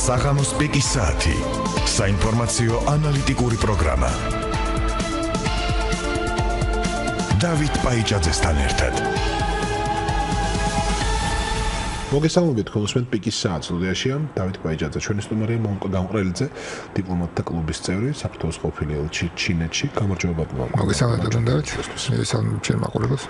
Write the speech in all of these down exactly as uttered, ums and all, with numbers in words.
საღამოს პიკის საათი. საინფორმაციო ანალიტიკური პროგრამა. დავით პაიჭაძესთან ერთად. მოგესალმებით კონსუმენტ პიკის საათს სტუდიაშია დავით პაიჭაძე. ჩვენი სტუმარია მონკო გამყრელიძე, დიპლომატთა კლუბის წევრი, საქართველოს ყოფილი ელჩი ჩინეთში. გამარჯობა ბატონო. მოგესალმებით დავით. მოგესალმებით ჩემ მაყურებელს.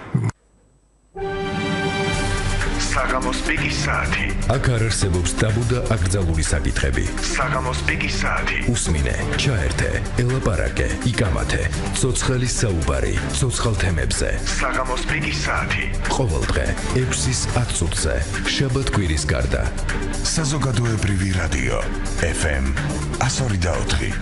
საღამოს პიკის საათი. აქ არ არსებობს ტაბუ და აკრძალული საკითხები. საღამოს პიკის საათი. უსმინე, ჩაერთე, ელაპარაკე, იკამათე. ცოცხლის საუბარი, ცოცხალ თემებზე. საღამოს პიკის საათი. ყოველდღე ექვსის ათ წუთზე. შაბათ-კვირის გარდა. საზოგადოებრივი რადიო ეფ ემ one oh four point four.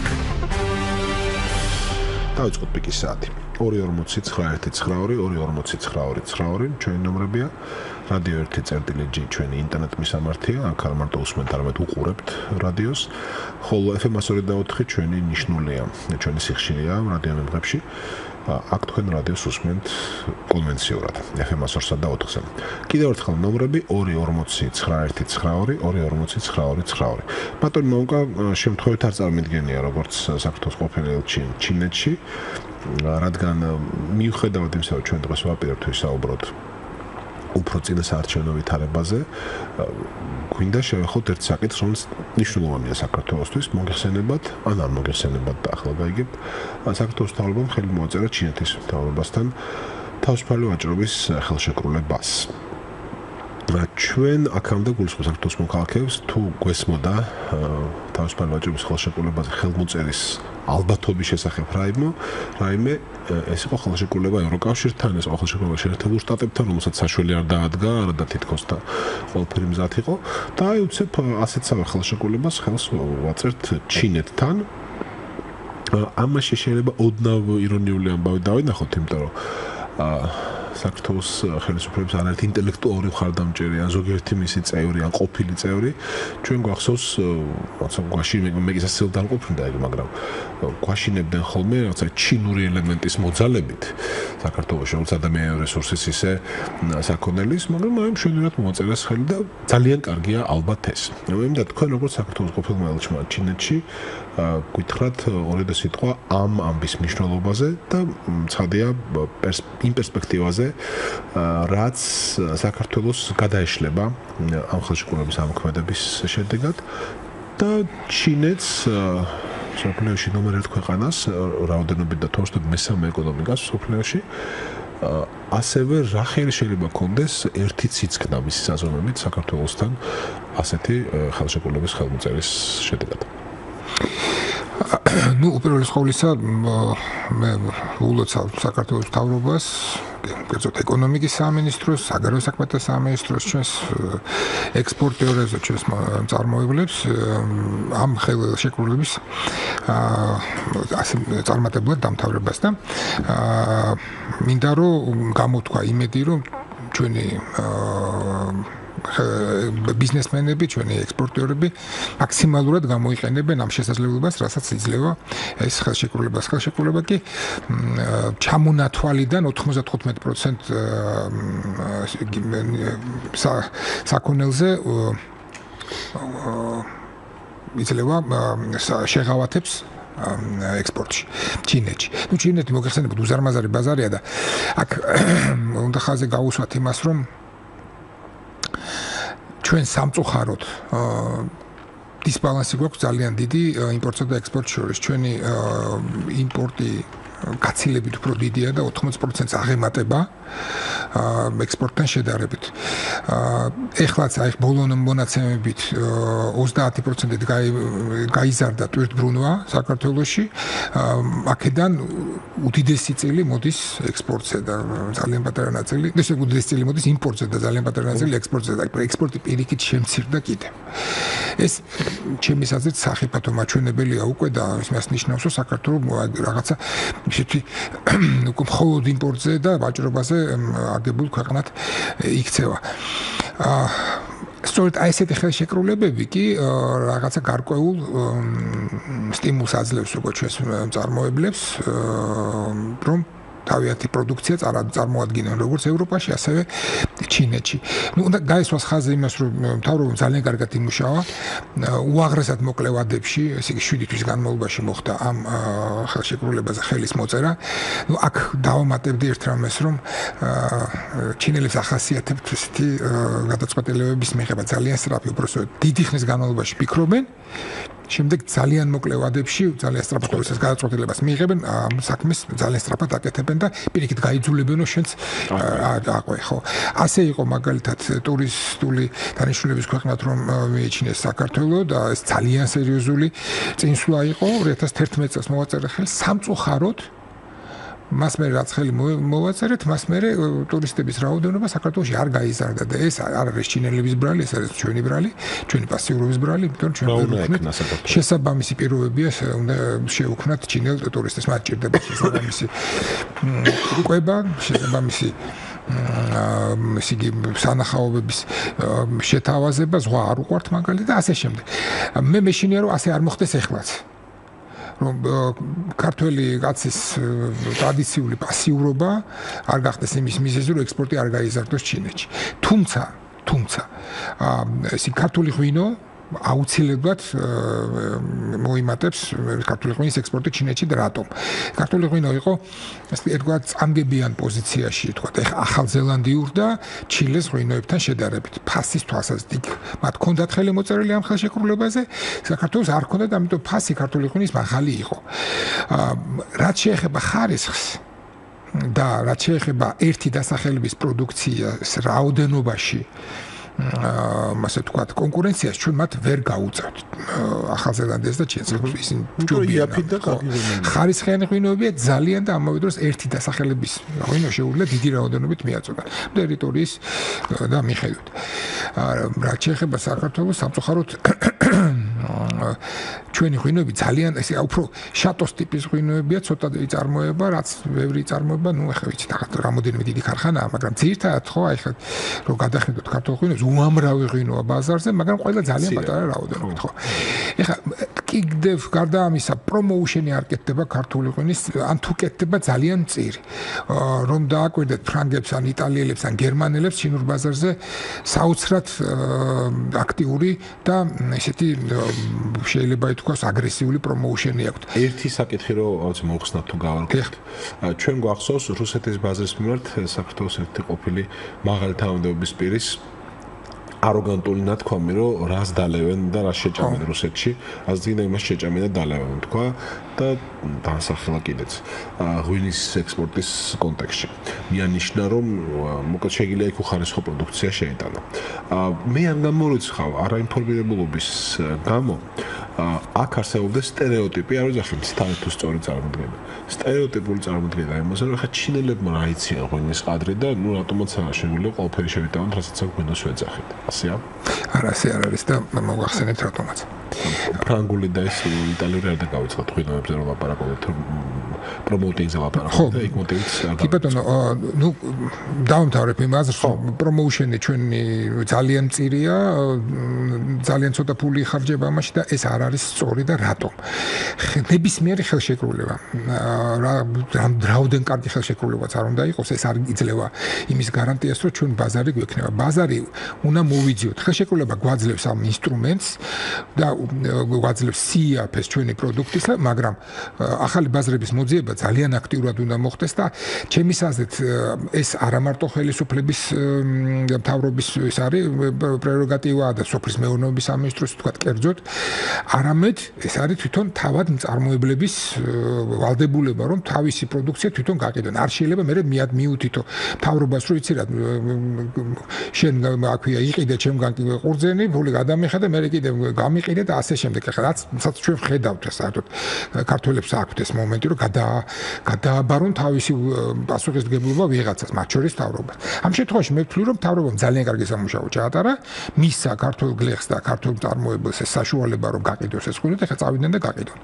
დავიწყოთ პიკის საათი. ორი ორმოცი ცხრა ერთი ცხრა ორი ორი ორმოცი ცხრა ორი ცხრა ორი ჩვენი ნომრებია. რადიო ერთი წერტილი ჯი ჩვენი ინტერნეტ მისამართია. აქ არ მარტო უსმენთ, არამედ უყურებთ რადიოს. ხოლო ეფ ემ one oh four point four ჩვენი ნიშნულია, ჩვენი სიხშირეა რადიო მემღებში. აქ თქვენ რადიოს უსმენთ კონვენციურად ეფ ემ one oh four point four-ზე. კიდევ ერთხელ ნომრები ორი ორმოცი ცხრა ერთი ცხრა ორი ორი ორმოცი ცხრა ორი ცხრა ორი. ბატონო მონკა შემთხვევით არ წარმოიდგენია როგორც საქართველოს ყოფილი ელჩი ჩინეთში, რადგან მიუხედავად იმისა, რომ ჩვენ დღეს ვაპირებთ ვისაუბროთ უფრო წინა საარჩევნო ვითარებაზე, გვინდა შევეხოთ ერთ საკითხს, რომელიც მნიშვნელოვანია საქართველოსთვის, მოგეხსენებათ, ან არ მოგეხსენებათ და ახლა გაიგებთ, საქართველოს მთავრობამ ხელი მოაწერა ჩინეთის მთავრობასთან თავისუფალი ვაჭრობის ხელშეკრულებას. ჩვენ აქამდე გულისხმობთ საქართველოს მოქალაქეებს, თუ გვესმოდა თავისუფალი ვაჭრობის ხელშეკრულებაზე ხელმოწერის ალბათობის შესახებ რაიმე, რაიმე ეს იყო ხელშეკრულება ევროკავშირთან, ეს იყო ხელშეკრულება შეერთებულ შტატებთან, რომელსაც საშველი არ დაადგა, არა და თითქოს და ყველაფერი მზად იყო. და აი უცებ ასეთსავე ხელშეკრულებას ხელს ვაწერთ ჩინეთთან. ამაში შეიძლება ოდნავ ირონიული ამბავი დავინახოთ, იმიტომ რომ საქართველოს ხელისუფლების არაერთი ინტელექტუალური მხარდამჭერი ან ზოგიერთი მისი წევრი ან ყოფილი წევრი ჩვენ გვახსოვს რაღაცა გვაში მეგისასილდა არ ყოფილდა ეგ, მაგრამ გვაშინებდნენ ხოლმე რაღაცა ჩინური ელემენტის მოძალებით საქართველოს როგორც ადამიანური რესურსის ისე საქონელის, მაგრამ აი მშვენივრად მოაწერეს ხელი და ძალიან კარგია ალბათ ეს. მე და თქვენ როგორც საქართველოს ყოფილმა ელჩმა ჩინეთში გითხრათ ორიოდე სიტყვა ამ ამბის მნიშვნელობაზე და ცხადია იმ პერსპექტივაზე, რაც საქართველოს გადაეშლება ამ ხელშეკრულების ამოქმედების შედეგად და ჩინეთს სოფლიოში ნომერ ერთ ქვეყანას რაოდენობით და თორსტად მესამე ეკონომიკას სოფლიოში ასევე რა ხელი შეიძლება კონდეს ერთი ციცქნა მისი საზომებით საქართველოსთან ასეთი ხელშეკრულების ხელმოწერის შედეგად. ну, უპირველეს ყოვლისა, მე ულოცავ საქართველოს მთავრობას, კერძოდ ეკონომიკის სამინისტროს, საგარეო საქმეთა სამინისტროს, ჩვენს ექსპორტიორებს და ჩვენს მწარმოებლებს ამ ხელშეკრულების ასე წარმატებულად დამთავრებას და მინდა რომ გამოთქვა იმედი, რომ ჩვენი ბიზნესმენები, ჩვენი ექსპორტიორები მაქსიმალურად გამოიყენებენ ამ შესაძლებლობას, რასაც იძლევა ეს ხელშეკრულება. ხელშეკრულება კი ჩამონათვალიდან ოთხმოცდათხუთმეტი პროცენტი საქონელზე იძლევა შეღავათებს ექსპორტში ჩინეთში. ну ჩინეთი მოგეხსენებათ უზარმაზარი ბაზარია და აქ უნდა ხაზი გაუსვათ იმას, რომ ჩვენ სამწუხაროდ დისბალანსი გვაქვს ძალიან დიდი იმპორტსა და ექსპორტს შორის. ჩვენი იმპორტი გაცილებით უფრო დიდია და ოთხმოცი პროცენტს აღემატება ექსპორტთან შედარებით. ეხლაც აი ბოლო მონაცემებით ოცდაათი პროცენტით გაიზარდა ტვირთბრუნვა საქართველოში. აქედან უდიდესი წილი მოდის ექსპორტზე და ძალიან პატარა ნაწილი, ესე უდიდესი წილი მოდის იმპორტზე და ძალიან პატარა ნაწილი ექსპორტზე. და ექსპორტი პირიქით შემცირდა კიდევ. ეს ჩემი აზრით სახიფათო მაჩვენებელია უკვე და იმას ნიშნავს, რომ საქართველოს რაღაცა ისეთი უკვე მხოლოდ იმპორტზე და ვაჭრობაზე აგებულ ქვეყნად იქცევა. სწორედ აი ესეთი ხელშეკრულებები კი რაღაცა გარკვეულ სტიმულს აძლევს როგორც ჩვენს მწარმოებლებს, რომ თავიანთი პროდუქცია წარმოადგენენ როგორც ევროპაში, ასევე ჩინეთში. ნუ უნდა გაისვას ხაზი იმას, რომ მთავრობამ ძალიან კარგად იმუშავა. უაღრესად მოკლე ვადებში, ესე იგი შვიდი თვის განმავლობაში მოხდა ამ ხელშეკრულებაზე ხელის მოწერა. ნუ აქ დავამატებდი ერთ რამეს, რომ ჩინელებს ახასიათებთ ესეთი გადაწყვეტილებების მიღება ძალიან სწრაფი, უბრალოდ დიდი ხნის განმავლობაში ფიქრობენ. შემდეგ ძალიან მოკლე ვადებში ძალიან სწრაფად პროცესს გადაწყვეტილებას მიიღებენ, ამ საქმეს ძალიან სწრაფად აკეთებენ და პირიქით გაიძულებენო შენც აყვე, ხო. ასე იყო მაგალითად ტურისტული დანიშნულების ქვეყნად რომ მიიჩნიეს საქართველო და ეს ძალიან სერიოზული წინსვლა იყო ორი ათას თერთმეტ წელს მოვაწერე ხელი სამწუხაროდ მას მე რაც ხელი მოვაწერეთ, მას მე ტურისტების რაოდენობა საქართველოში არ გაიზარდა და ეს არ არის ჩინელების ბრალი, ეს არის ჩვენი ბრალი, ჩვენი პასიურობის ბრალი, იმიტომ რომ ჩვენ ვექნათ შესაბამისი პირობებია უნდა შევუქმნათ ჩინელ ტურისტებს, მათ ჭირდება შესაბამისი ყვება, შესაბამისი ისიგი სანახაობების შეთავაზება, ზღვა არ უყვართ მაგალითად და ასე შემდეგ. მე მეშინია რომ ასე არ მოხდეს ეხლაც. რომ ქართველი კაცის ტრადიციული პასიურობა არ გახდეს იმის მიზეზი, რომ ექსპორტი არ გაიზარდოს ჩინეთში. თუმცა, თუმცა, ეს ქართული ღვინო აუცილებლად მოიმატებს ქართული ღვინის ექსპორტი ჩინეთში და რატომ? ქართული ღვინო იყო ერთგვარ წამგებიან პოზიციაში, თქვა, ეხა ახალ ზელანდიურ და ჩილეს ღვინოებთან შედარებით. ფასის თვალსაზრისით მათ ჰქონდათ ხელი მოწერილი ამ ხელშეკრულებაზე, საქართველოს არ ჰქონდათ, ამიტომ ფასი ქართული ღვინის მაღალი იყო. რაც შეეხება ხარისხს და რაც შეეხება ერთი დასახელების პროდუქციას რაოდენობაში ასე თქვათ კონკურენციას ჩვენ მათ ვერ გაუწევთ ახალ ზელანდიას და ჩინეთს ისინი ჯობია ხარისხიანი ღვინოებია ძალიან და ამავე დროს ერთი დასახელების ღვინო შეუძლია დიდი რაოდენობით მიაწოდა ტერიტორიის და მიხედვით რაც შეეხება საქართველოს სამწუხაროდ ჩვენი ღვინოები ძალიან ესე უფრო შატოს ტიპის ღვინოებია ცოტა იწარმოება რაც ბევრი იწარმოება ნუ ახლა ვიცით ახლა რამოდენიმე დიდი ქარხანაა მაგრამ ძირითადად ხო აი ხა რომ გადახედოთ ქართულ ღვინოებს უამრავი ღვინოა ბაზარზე, მაგრამ ყველა ძალიან პატარა რაოდენობით, ხო. ეხლა კიდევ გარდა ამისა, პრომოუშენი არ კეთდება ქართული ღვინის, ან თუ კეთდება ძალიან მწირი. რომ დააკვირდეთ ფრანგებს, ან იტალიელებს, ან გერმანელებს ჩინურ ბაზარზე საოცრად აქტიური და ესეთი შეიძლება ითქვას აგრესიული პრომოუშენი აქვთ. ერთი საკითხი რომ აუცილებლად მოხსნათ თუ გავარკვევთ. ჩვენ გვახსოვს რუსეთის ბაზრის მიმართ საქართველოს ერთი ყოფილი მაღალი თანამდებობის პირის აროგანტული ნათქვამი, რომ რას დალევენ და რას შეჭამენ რუსეთში, აზრიდან იმას შეჭამენ და დალევენ, თქვა და დაასახელა კიდეც ღვინის ექსპორტის კონტექსტში. მიანიშნა, რომ მოკლედ შეიძლება იქ უხარისხო პროდუქცია შეიტანა. მე არ გამორიცხავ არაინფორმირებულობის გამო აქ არსებობდა სტერეოტიპი, არ ვიძახი მცდარით თუ სწორი წარმოდგენა. სტერეოტიპული წარმოდგენა იმაზე, რომ ხა ჩინელებმა რა იციან ღვინის ყადრი და ნუ რატომაც არ შეგვიძლია ყველაფერი შევიტანოთ, რასაც აქ ღვინოს ვეძახით. ასეა? არა, ასე არ არის და მოგახსენეთ რატომაც. ფრანგული და ეს იტალიური არ დაგავიწყოთ ღვინოებზე რომ ლაპარაკობთ, პრომოუტინგზე ლაპარაკობთ და იქ მოტივიც არ. კი ბატონო, ნუ დავამთავრებ იმ აზრს, რომ პრომოუშენი ჩვენი ძალიან მწირია, ძალიან ცოტა ფული იხარჯება ამაში და ეს არ არის სწორი და რატომ? ნებისმიერი ხელშეკრულება, რაოდენ კარგი ხელშეკრულებაც არ უნდა იყოს, ეს არ იძლევა იმის გარანტიას, რომ ჩვენ ბაზარი გვექნება. ბაზარი უნდა მოვიძიოთ. ხელშეკრულება გვაძლევს ამ ინსტრუმენტს და გვაძლევს სიაფეს ჩვენი პროდუქტისა, მაგრამ ახალი ბაზრების მოძიება ძალიან აქტიურად უნდა მოხდეს და ჩემის აზრით ეს არა მარტო ხელისუფლების მთავრობის ეს არის პრეროგატივა და სოფლის მეურნეობის სამინისტროს თქვა კერძოდ, არამედ ეს არის თვითონ თავად მწარმოებლების ვალდებულება, რომ თავისი პროდუქცია თვითონ გაყიდონ. არ შეიძლება მე მიუთითო მთავრობას, რომ იცი რა შენ აქვია იყიდე ჩემგან ყურძენი, ფული გადამიხადე, მე კიდე გამიყიდე და ასე შემდეგ. ახლა რაც ჩვენ ხედავთ საერთოდ ქართველებს აქვთ ეს მომენტი, რომ გადა გადააბარონ თავისი პასუხისმგებლობა ვიღაცას, მათ შორის მთავრობას. ამ შემთხვევაში მე ვთვლი, რომ მთავრობამ ძალიან კარგი სამუშაო ჩაატარა, მისცა ქართულ გლეხს და ქართულ მწარმოებელს ეს საშუალება, რომ გაყიდოს ეს ღვინო და ხა წავიდნენ და გაყიდონ.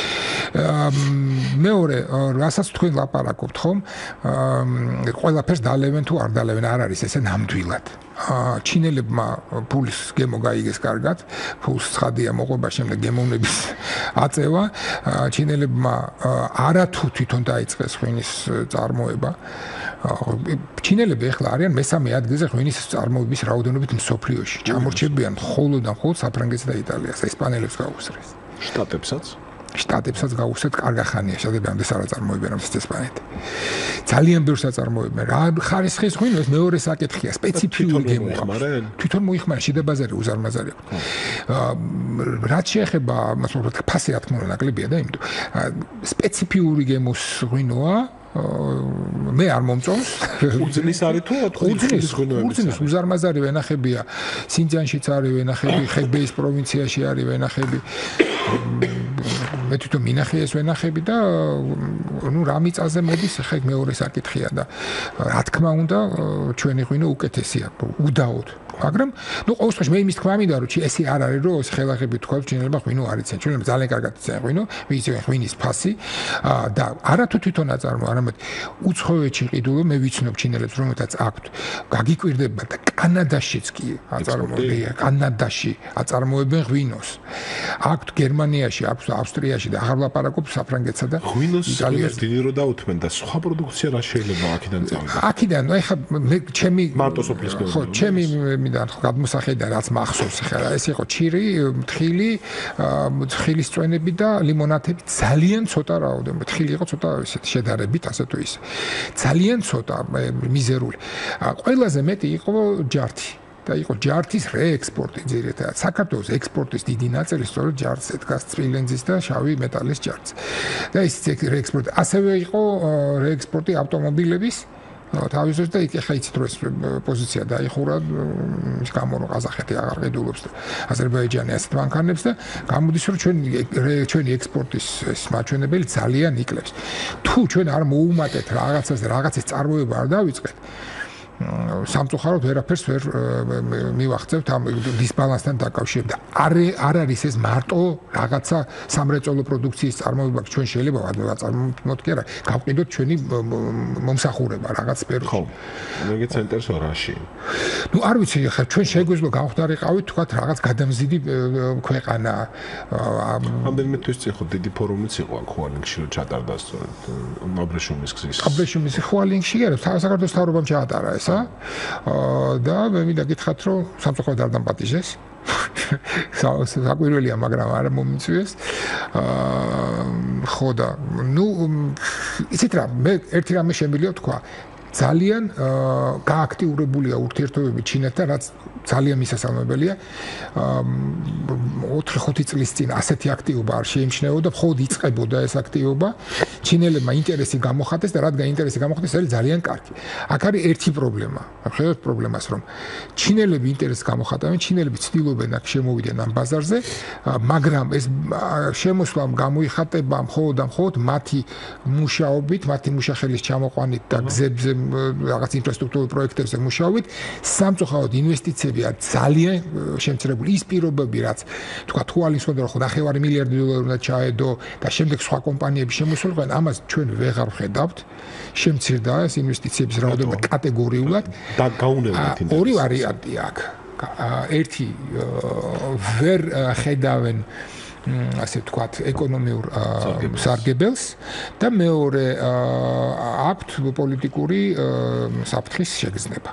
მეორე, რასაც თქვენ ლაპარაკობთ ხომ, ყველაფერს დალევენ თუ არ დალევენ, არ არის ესე ნამდვილად. ჩინელებმა ფულის გემო გაიგეს კარგად, ფულს ცხადია მოყვება შემდეგ გემოვნების აწევა, ჩინელებმა არათუ თვითონ დაიწყეს ღვინის წარმოება. ჩინელები ახლა არიან მესამე ადგილზე ღვინის წარმოების რაოდენობით მსოფლიოში. ჩამორჩებიან მხოლოდ და მხოლოდ საფრანგეთსა და იტალიას, ესპანელებს გაუსწრეს. შტატებსაც? შტატებსაც გაუსწრეთ კარგა ხანია, შედებამდე არ აწარმოებენ ამ ესპანეთი. ძალიან ბევრს აწარმოებენ. რა ხარისხის ღვინო ეს მეორე საკითხია, სპეციფიური გემო. თვითონ მოიხმარა შიდა ბაზარი უზარმაზარი. რაც შეეხება, მასწავლებლად ფასი რა თქმა უნდა ნაკლებია და იმიტომ სპეციფიური გემოს ღვინოა მე არ მომწონს. უძნის არის თუ უძნის ღვინოები? უძნის უზარმაზარი ვენახებია, სინძიანშიც არის ვენახები, ხებეის პროვინციაში არის ვენახები. მე თვითონ მინახე ეს ვენახები და ნუ რა მიწაზე მოდის, ხა მეორე საკითხია და რა თქმა უნდა ჩვენი ღვინო უკეთესია, უდაოდ. მაგრამ ნუ ყოველ შემთხვევაში მე იმის თქმა მინდა რომ ესე არ არის რომ ეს ხელახები თქვა ჩინელებმა ღვინო არ იციან. ჩინელებმა ძალიან კარგად იციან ღვინო, ვიციან ღვინის ფასი და არათუ თვითონ აწარმოა, არამედ უცხოეთში ყიდულო მე ვიცნობ ჩინელებს რომელთაც აქვთ გაგიკვირდება და კანადაშიც კი აწარმოებია, კანადაში აწარმოებენ ღვინოს. აქვთ გერმანიაში, აქვთ ავსტრიაში და აღარ ლაპარაკობ საფრანგეთსა და ღვინოს დიდი რო დაუთმენ და სხვა პროდუქცია რა შეიძლება აქედან წავიდე. აქედან ნუ ეხა მე ჩემი მარტო სოფლის ხო ჩემი მიდან გადმოსახედა რაც მახსოვს ხა ეს იყო ჩირი, თხილი, თხილის წვენები და ლიმონათები ძალიან ცოტა რაოდენობით. თხილი იყო ცოტა ესეთ შედარებით ასე თუ ისე. ძალიან ცოტა მიზერული. ყველაზე მეტი იყო ჯართი. და იყო ჯართის რეექსპორტი ძირითადად. საქართველოს ექსპორტის დიდი ნაწილი სწორედ ჯართზე დგას, სპილენძის და შავი მეტალის ჯართზე. და ის რეექსპორტი ასევე იყო რეექსპორტი ავტომობილების თავისუფლად და იქ ახლა იცით რომ ეს პოზიცია დაიხურა ის გამო რომ ყაზახეთი აღარ ყიდულობს და აზერბაიჯანი ასეთ მანქანებს და გამოდის რომ ჩვენი ჩვენი ექსპორტის ეს მაჩვენებელი ძალიან იკლებს. თუ ჩვენ არ მოუმატეთ რაღაცას და რაღაცის წარმოება არ დავიწყეთ სამწუხაროდ ვერაფერს ვერ მივახცევთ ამ დისბალანსთან დაკავშირებით. არ არ არის ეს მარტო რაღაცა სამრეწველო პროდუქციის წარმოება, ჩვენ შეიძლება ვაწარმოოთ კი არა, გავყიდოთ ჩვენი მომსახურება რაღაც სფეროში. ხო. მეგე ცენტერს რაში? ნუ არ ვიცი, ხა ჩვენ შეგვეძლო გავხდარიყავით თქვათ რაღაც გადამზიდი ქვეყანა. ამდენიმე თვის წინ ხო დიდი ფორუმიც იყო აქ ხუალინგში რომ ჩატარდა სწორედ აბრეშუმის გზის. აბრეშუმის ხუალინგში კი არა, საქართველოს მთავრობამ ჩაატარა ეს და მე მინდა გითხრათ რომ სამწუხაროდ არ დამპატიჟეს. საკვირველია, მაგრამ არ მომიწვიეს. ხო და ნუ იცით რა, მე ერთი რამე შემიძლია თქვა. ძალიან გააქტიურებულია ურთიერთობები ჩინეთთან, რაც ძალიან მისასალმებელია. ოთხი ხუთი წლის წინ ასეთი აქტივობა არ შეიმჩნეოდა, მხოლოდ იწყებოდა ეს აქტივობა. ჩინელებმა ინტერესი გამოხატეს და რადგან ინტერესი გამოხატეს, არის ძალიან კარგი. აქ არის ერთი პრობლემა. ხედავთ პრობლემას, რომ ჩინელები ინტერესს გამოხატავენ, ჩინელები ცდილობენ აქ შემოვიდნენ ამ ბაზარზე, მაგრამ ეს შემოსვლა გამოიხატება მხოლოდ და მხოლოდ მათი მუშაობით, მათი მუშახელის ჩამოყვანით და გზებზე რაღაც ინფრასტრუქტურულ პროექტებზე მუშაობით, სამწუხაროდ ინვესტიციები არ ძალიან შემცირებული. ის პირობები, რაც თქვა თვალისხმობდა, რომ ნახევარი მილიარდი დოლარი უნდა ჩაედო და შემდეგ სხვა კომპანიები შემოსულიყო, ამას ჩვენ ვეღარ ვხედავთ. შემცირდა ეს ინვესტიციების რაოდენობა კატეგორიულად და გაუნებათ ინტერესი. ორი ვარიანტია აქ. ერთი ვერ ხედავენ ასე ვთქვათ, ეკონომიურ სარგებელს და მეორე აქვთ პოლიტიკური საფრთხის შეგრძნება.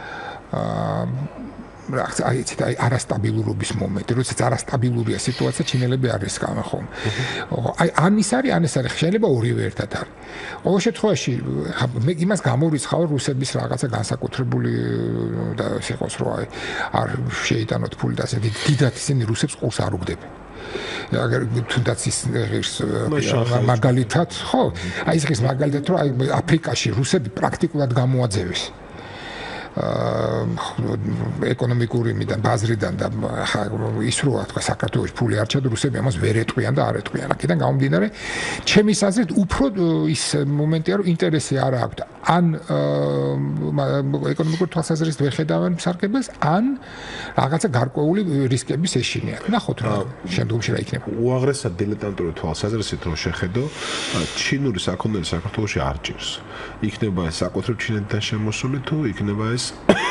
რაღაც აი იცით აი არასტაბილურობის მომენტი, როდესაც არასტაბილურია სიტუაცია, ჩინელები არ რისკავენ ხომ. აი ამის არის, ამის არის, შეიძლება ორივე ერთად არის. ყოველ შემთხვევაში მე იმას გამორიცხავ რუსების რაღაცა განსაკუთრებული და ეს იყოს რომ აი არ შეიტანოთ ფული და ასე დიდად ისინი რუსებს ყურს არ უგდებენ. აგერ თუნდაც ის მაგალითად, ხო, აი ეს მაგალითად რომ აი აფრიკაში რუსები პრაქტიკულად გამოაძევეს. ეკონომიკური მიდან ბაზრიდან და ის როა თქვა საქართველოს ფული არ ჩადო რუსები ამას ვერ ეტყვიან და არ ეტყვიან. აქედან გამომდინარე, ჩემის აზრით უფრო ის მომენტია რომ ინტერესი არ აქვს. ან ეკონომიკური თვალსაზრისით ვერ ხედავენ მსარგებელს, ან რაღაცა გარკვეული რისკების ეშინიათ. ნახოთ რა შემდგომში რა იქნება. უაღრესად დილეტანტური თვალსაზრისით რომ შეხედო, ჩინური საქონელი საქართველოში არ ჭირს. იქნება ეს საკუთრებ ჩინეთიდან შემოსული თუ იქნება ეს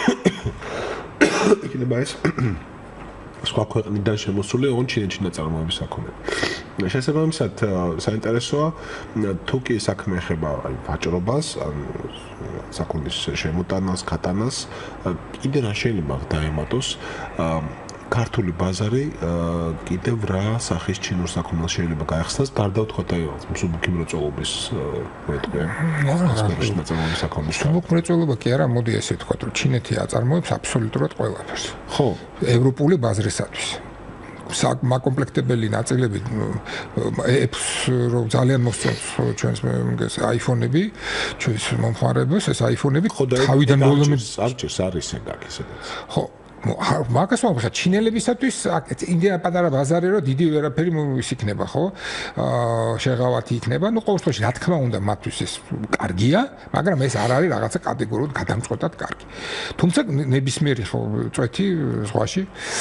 იქნება ეს სხვა ქვეყნიდან შემოსული, ოღონდ ჩინეთში ნაწარმოების საქონელი. შესაბამისად, საინტერესოა თუ კი საქმე ეხება აი ვაჭრობას, ან საქონლის შემოტანას, გატანას, კიდე რა შეიძლება დაემატოს ქართული ბაზარი კიდევ რა სახის ჩინურ საქონელს შეიძლება გაეხსნას, გარდა ვთქვათ აი მსუბუქი მრეწველობის მეტყვი. ნაწარმოების საქონლის. მსუბუქი მრეწველობა კი არა, მოდი ესე ვთქვათ, რომ ჩინეთი აწარმოებს აბსოლუტურად ყველაფერს. ხო, ევროპული ბაზრისათვის. საკომპლექტებელი ნაწილები ეფს რომ ძალიან მოსწონს ჩვენს მგეს აიფონები, ჩვენს მომხმარებელს ეს აიფონები თავიდან ბოლომდე არ ჭირს არის ეგ აქ ისედაც. ხო მაგას მომხდა ჩინელებისათვის იმდენ პატარა ბაზარი რომ დიდი ვერაფერი ის იქნება ხო შეღავათი იქნება ნუ ყოველ შემთხვევაში რა თქმა უნდა მათთვის ეს კარგია მაგრამ ეს არ არის რაღაცა კატეგორიულად გადამწყვეტად კარგი თუმცა ნებისმიერი ხო წვეთი ზღვაში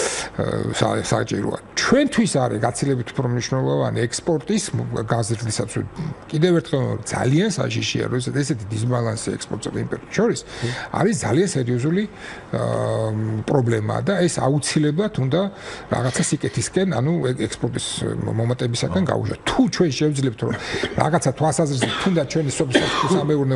საჭიროა ჩვენთვის არის გაცილებით უფრო მნიშვნელოვანი ექსპორტის გაზრდისათვის კიდევ ერთხელ ძალიან საშიშია რომ ესეთი დისბალანსი ექსპორტსა და იმპორტის შორის არის ძალიან სერიოზული პრობლემა და ეს აუცილებლად უნდა რაღაცა სიკეთისკენ, ანუ ექსპორტის მომატებისაკენ გაუშვათ. თუ ჩვენ შევძლებთ რომ რაღაცა თვალსაზრისით თუნდაც ჩვენი სამეურნეო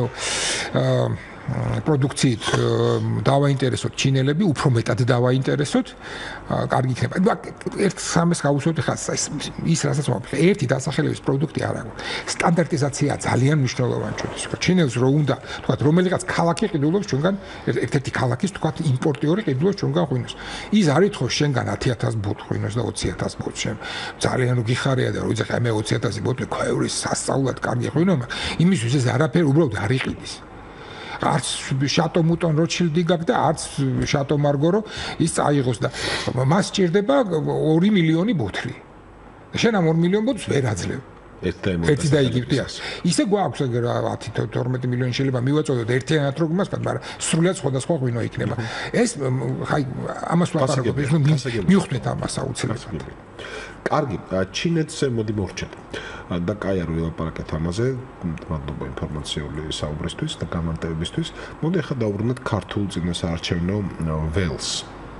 პროდუქციით დავაინტერესოთ ჩინელები, უფრო მეტად დავაინტერესოთ, კარგი იქნება. ერთ სამეს გავუსვათ ხა ის რასაც მომხდა. ერთი დასახელების პროდუქტი არ აქვს. სტანდარტიზაცია ძალიან მნიშვნელოვანი ჩვენთვის. ჩინელს რო უნდა, თქვათ, რომელიღაც ქალაქი ყიდულობს ჩვენგან, ერთ-ერთი ქალაქის, თქვათ, იმპორტიორი ყიდულობს ჩვენგან ღვინოს. ის არ ითხოვს შენგან ათი ათას ბოთლ ღვინოს და ოცი ათას ბოთლ შენ. ძალიან უგიხარია და რო იცი ხა მე ოცი ათასი ბოთლი ქვევრის სასწაულად კარგი ღვინო, იმისთვის ეს არაფერი უბრალოდ არ იყიდის. არც შატო მუტონ როჩილდი გაქვს და არც შატო მარგორო ის წაიღოს და მას სჭირდება ორი მილიონი ბოთლი. შენ ამ ორი მილიონი ბოთლს ვერ აძლევ. ერთი და იგივე ისე გვაქვს ათი თორმეტი მილიონი შეიძლება მივაწოდოთ ერთიანად რო გმასკათ, მაგრამ სრულად სხვადასხვა ღვინო იქნება. ეს ხაი ამას ვაპარაკობ, ეს მივხვდეთ ამას აუცილებლად. კარგი, ჩინეთზე მოდი მოვრჩეთ. და კაი არ ვილაპარაკეთ ამაზე, მადლობა ინფორმაციული საუბრისთვის და გამარტივებისთვის. მოდი ახლა დავუბრუნდეთ ქართულ წინასაარჩევნო ველს.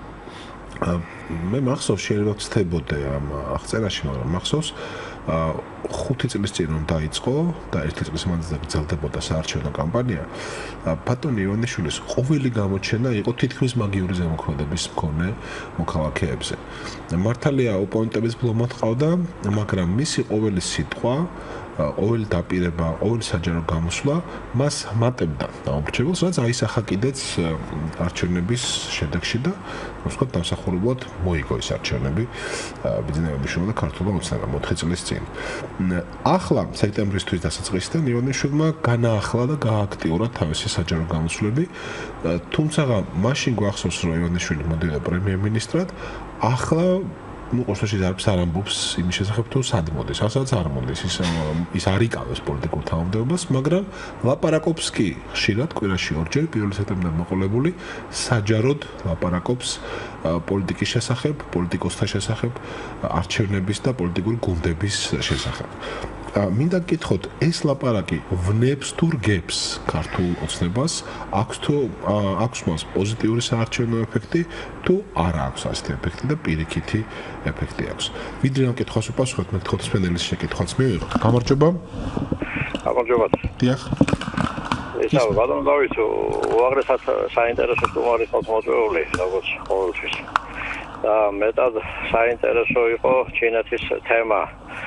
მე მახსოვს შეიძლება ვცდებოდე ამ აღწერაში, მაგრამ მახსოვს ხუთი წლის წინ რომ დაიწყო და ერთი წლის მანძილზე გრძელდებოდა საარჩევნო კამპანია, ბატონი ივანიშვილის ყოველი გამოჩენა იყო თითქმის მაგიური ზემოქმედების მქონე მოქალაქეებზე. მართალია ოპონენტების ბლომად ყავდა, მაგრამ მისი ყოველი სიტყვა, ყოველი დაპირება, ყოველი საჯარო გამოსვლა მას მატებდა დაუმორჩებელს, რაც აისახა კიდეც არჩევნების შედეგში და ვთქვათ, დამსახურებლად მოიგო ეს არჩევნები ბიძინა-ივანიშვილმა და ქართულმა ოცნებამ ოთხი წლის წინ. ახლა სექტემბრისთვის დასაწყისიდან ივანიშვილმა განაახლა და გააქტიურა თავისი საჯარო გამოსვლები, თუმცა მაშინ გვახსოვს, რომ ივანიშვილი მოდიოდა პრემიერ-მინისტრად, ახლა ну, ყოველთვის არის არ ამბობს იმის შესახებ თუ სად მოდის, ასაც არ მოდის, ის ის არ იკავებს პოლიტიკურ თანამდებობას, მაგრამ ლაპარაკობს კი ხშირად კვირაში ორჯერ, პირველი სექტემბრიდან მოყოლებული, საჯაროდ ლაპარაკობს პოლიტიკის შესახებ, პოლიტიკოსთა შესახებ, არჩევნების და პოლიტიკური გუნდების შესახებ. მინდა გკითხოთ, ეს ლაპარაკი ვნებს თუ რგებს ქართულ ოცნებას, აქვს თუ აქვს მას პოზიტიური საარჩევნო ეფექტი თუ არ აქვს ასეთი ეფექტი და პირიქითი ეფექტი აქვს. ვიდრე ამ კითხვას უპასუხოთ, მე გთხოვთ სპენელის შეკითხვაც მივიღოთ. გამარჯობა. გამარჯობა. დიახ. ისა ბატონო დავით, უაღრესად საინტერესო სტუმარი ხალხ მოწვეული, როგორც ყოველთვის. და მეტად საინტერესო იყო ჩინეთის თემა.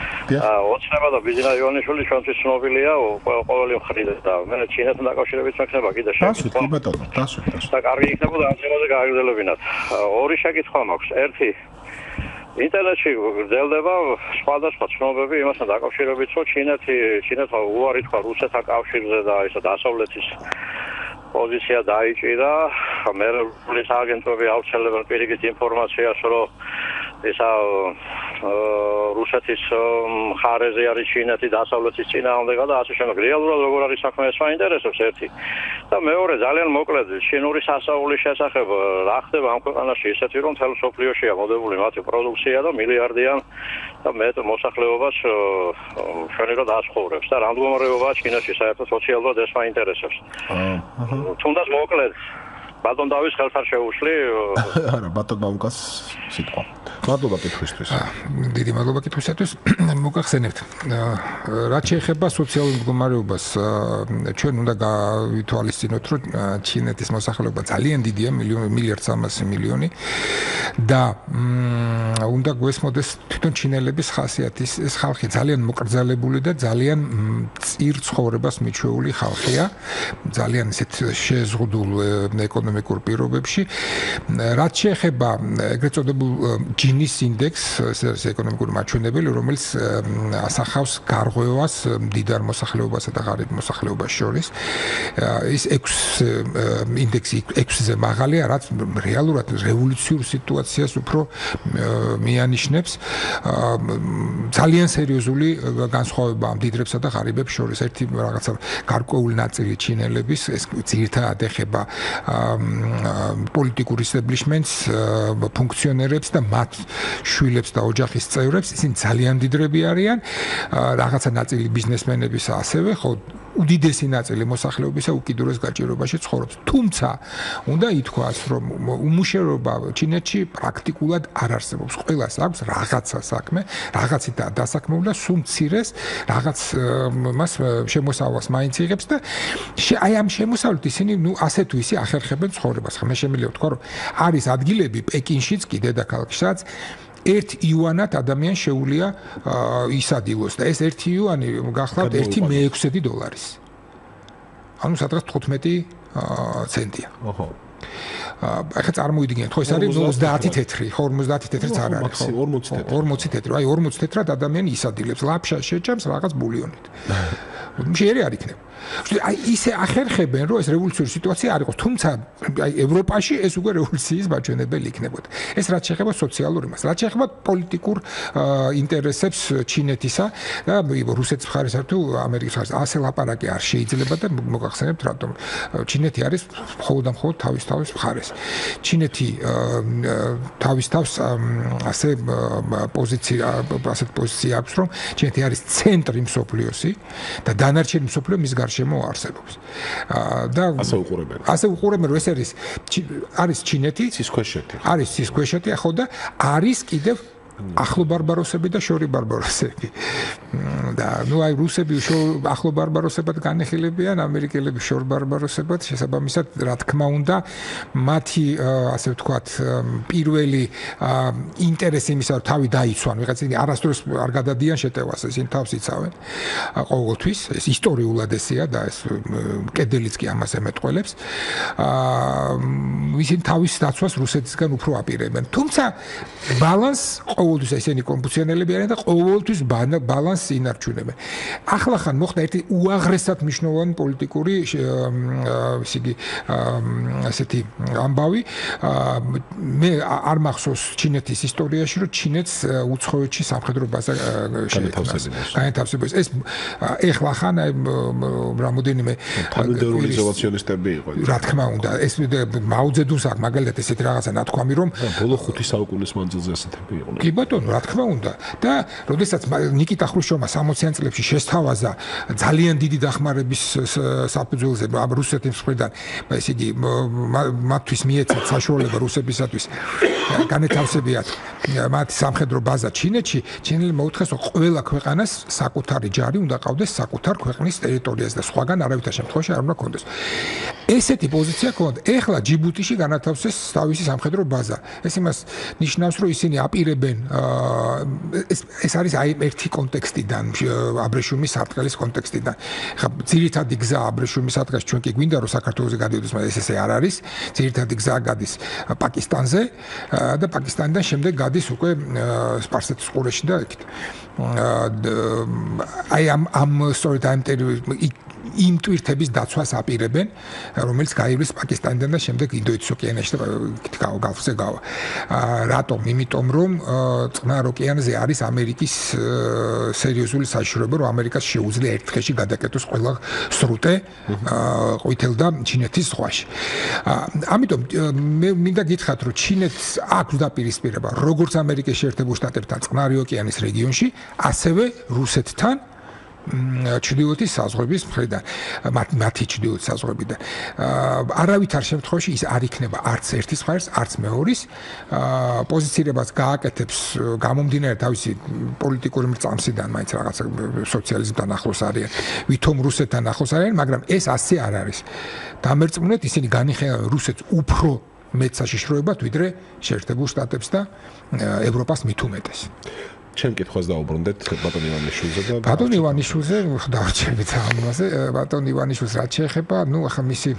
ოცნება და ბიძინა ივანიშვილი ჩვენთვის ცნობილია ყოველი მხრიდან და მე ჩინეთთან დაკავშირებით მექნება კიდე შეკითხვა. კი ბატონო, დასვით, დასვით. და კარგი იქნებოდა ამ თემაზე გააგრძელებინათ. ორი შეკითხვა მაქვს. ერთი ინტერნეტში გრძელდება სხვადასხვა ცნობები იმასთან დაკავშირებით, რომ ჩინეთი ჩინეთმა უარი თქვა რუსეთთან კავშირზე და ისა დასავლეთის პოზიცია დაიჭირა. მერვლის აგენტები ავრცელებენ პირიქით ინფორმაციას, რომ ისა რუსეთის მხარეზე არის ჩინეთი, დასავლეთის წინააღმდეგა და ასე შემდეგ. რეალურად როგორ არის საქმე, ეს მაინტერესებს ერთი. და მეორე ძალიან მოკლედ ჩინური სასაულის შესახებ რა ხდება ამ ქვეყანაში, ისეთი რომ მთელ მსოფლიოშია მოდებული მათი პროდუქცია და მილიარდიან და მეტ მოსახლეობას შენერად ასხურებს და რა მდგომარეობაა ჩინაში საერთოდ სოციალურად ეს მაინტერესებს. თუნდაც მოკლედ ბატონ დავის ხელს არ შეუშლი. არა, ბატონ ბამკას სიტყვა. მადლობა კითხვისთვის. დიდი მადლობა კითხვისათვის. მოგახსენებთ, რაც შეეხება სოციალურ მდგომარეობას, ჩვენ უნდა გავითვალისწინოთ, რომ ჩინეთის მოსახლეობა ძალიან დიდია, მილიარდ სამასი მილიონი და უნდა გვესმოდეს თვითონ ჩინელების ხასიათის, ეს ხალხი ძალიან მოკრძალებული და ძალიან წირ ცხოვრებას მიჩვეული ხალხია, ძალიან ისეთ შეზღუდულ ეკონომიკურ პირობებში. რაც შეეხება ეგრეთ წოდებულ ჯინის ინდექს, ეს ეკონომიკური მაჩვენებელი, რომელიც ასახავს გარღვევას მდიდარ მოსახლეობასა და ღარიბ მოსახლეობას შორის. ის ექვსი ინდექსი ექვსზე მაღალია, რაც რეალურად რევოლუციურ სიტუაციას უფრო მიანიშნებს. ძალიან სერიოზული განსხვავება მდიდრებსა და ღარიბებს შორის. ერთი რაღაცა გარკვეული ნაწილი ჩინელების ეს ძირითადად ეხება პოლიტიკურ ისტაბლიშმენტს, ფუნქციონერებს და მათ შვილებს და ოჯახის წევრებს, ისინი ძალიან მდიდრები არიან, რაღაცა ნაწილი ბიზნესმენების ასევე, ხო, უდიდესი ნაწილი მოსახლეობისა უკიდურეს გაჭირვებაში ცხოვრობს. თუმცა, უნდა ითქვას, რომ უმუშევრობა ჩინეთში პრაქტიკულად არ არსებობს. ყველას აქვს რაღაცა საქმე, რაღაცითაა დასაქმებული და სულ მცირეს რაღაც მას შემოსავალს მაინც იღებს და აი ამ შემოსავლით ისინი, ნუ ასე თუ ისე ახერხებენ ცხოვრებას. ხა მე შემიძლია ვთქვა, რომ არის ადგილები პეკინშიც კი დედაქალაქში, სადაც ერთ იუანად ადამიანს შეუძლია ისადილოს და ეს ერთი იუანი გახლავთ ერთი მეექვსედი დოლარის. ანუ სადღაც თხუთმეტი ცენტია. ოჰო. ახლა წარმოიდგინეთ, ხო ეს არის ოცდაათი თეთრი, ხო ორმოცდაათი თეთრიც არ არის, ხო ორმოცი თეთრი. აი ორმოცი თეთრად ადამიანი ისადილებს, ლაფშა შეჭამს რაღაც ბულიონით. შეიძლება არ იქნება. აი ისე ახერხებენ, რომ ეს რევოლუციური სიტუაცია არ იყოს, თუმცა აი ევროპაში ეს უკვე რევოლუციის მაჩვენებელი იქნებოდა. ეს რაც შეეხება სოციალურ იმას, რაც შეეხება პოლიტიკურ ინტერესებს ჩინეთისა და რუსეთის მხარეს თუ ამერიკის მხარეს, ასე ლაპარაკი არ შეიძლება და მოგახსენებთ, რატომ ჩინეთი არის მხოლოდ და მხოლოდ თავის თავის მხარეს. ჩინეთი თავის თავს ასე პოზიცია, ასეთ პოზიცია აქვს, რომ ჩინეთი არის ცენტრი მსოფლიოსი და დანარჩენი მსოფლიო მის გარშემო არსებობს. და ასე უყურებენ. ასე უყურებენ, რომ ეს არის არის ჩინეთი, ცისქვეშეთი. არის ცისქვეშეთი, ხო და არის კიდევ ახლო ბარბაროსები და შორი ბარბაროსები. და ნუ აი რუსები ახლო ბარბაროსებად განეხილებიან, ამერიკელები შორ ბარბაროსებად, შესაბამისად, რა თქმა უნდა, მათი ასე ვთქვათ, პირველი ინტერესი იმისა, რომ თავი დაიცვან, ვიღაცა არასდროს არ გადადიან შეტევას, ისინი თავს იცავენ ყოველთვის, ეს ისტორიულად ესეა და ეს კედელიც კი ამას ემეტყველებს. ისინი თავის დაცვას რუსეთისგან უფრო აპირებენ. თუმცა ბალანს ყოველთვის ესენი კონფუციონელები არიან და ყოველთვის ბალანსს ინარჩუნებენ. ახლა ხან მოხდა ერთი უაღრესად მნიშვნელოვანი პოლიტიკური ისე იგი ასეთი ამბავი. მე არ მახსოვს ჩინეთის ისტორიაში, რომ ჩინეთს უცხოეთში სამხედრო ბაზა განეთავსებინეს. ეს ეხლა ხან აი რამოდენიმე თანამდებობისწავლებელები იყო. რა თქმა უნდა, ეს მაუძედუნს აქვს მაგალითად ესეთი რაღაცა ნათქვამი, რომ ბოლო ხუთი საუკუნის მანძილზე ასეთები იყო. კი ბატონო, რა თქმა უნდა. და როდესაც ნიკიტა ხრუშჩოვმა სამოციან წლებში შესთავაზა ძალიან დიდი დახმარების საფუძველზე რუსეთის მხრიდან, ესე იგი, მათთვის მიეცათ საშუალება რუსებისათვის განეთავსებიათ მათი სამხედრო ბაზა ჩინეთში, ჩინელი მოუთხეს, რომ ყველა ქვეყანას საკუთარი ჯარი უნდა ყავდეს საკუთარ ქვეყნის ტერიტორიაზე და სხვაგან არავითარ შემთხვევაში არ უნდა ქონდეს. ესეთი პოზიცია ქონდა. ეხლა ჯიბუტიში განათავსეს თავისი სამხედრო ბაზა. ეს იმას ნიშნავს, რომ ისინი აპირებენ ეს ეს არის აი ერთი კონტექსტიდან, აბრეშუმის სარტყელის კონტექსტიდან. ხა ძირითადი გზა აბრეშუმის სარტყელში ჩვენ კი გვინდა რომ საქართველოს გადიოდეს, მაგრამ ეს ესე არ არის. ძირითადი გზა გადის პაკისტანზე და პაკისტანიდან შემდეგ გადის უკვე სპარსეთის ყურეში და იქით. აი ამ ამ სწორედ ამ იმ ტვირთების დაცვას აპირებენ, რომელიც გაივლის პაკისტანიდან და შემდეგ ინდოეთის ოკეანეში და გალფზე გავა. რატომ? იმიტომ რომ წყნარ ოკეანეზე არის ამერიკის სერიოზული საშიშროება, რომ ამერიკას შეუძლია ერთ დღეში გადაკეთოს ყველა სრუტე ყვითელ და ჩინეთის ზღვაში. ამიტომ მე მინდა გითხრათ, რომ ჩინეთს აქვს დაპირისპირება როგორც ამერიკის შეერთებულ შტატებთან წყნარი ოკეანის რეგიონში, ასევე რუსეთთან ჩრდილოეთის საზღვრების მხრიდან, მათი ჩრდილოეთის საზღვრებიდან. არავითარ შემთხვევაში ის არ იქნება არც ერთის მხარეს, არც მეორის პოზიცირებას გააკეთებს გამომდინარე თავისი პოლიტიკური მრწამსიდან, მაინც რაღაცა სოციალიზმთან ახლოს არიან, ვითომ რუსეთთან ახლოს არიან, მაგრამ ეს ასე არ არის. დამერწმუნეთ, ისინი განიხილავენ რუსეთს უფრო მეტ საშიშროებად, ვიდრე შეერთებულ შტატებს და ევროპას მით უმეტეს. ჩემ კითხვას დაუბრუნდეთ ბატონ ივანიშვილზე და ბატონ ივანიშვილზე დავარჩებით ამაზე. ბატონ ივანიშვილს რაც შეეხება, ნუ ახლა მისი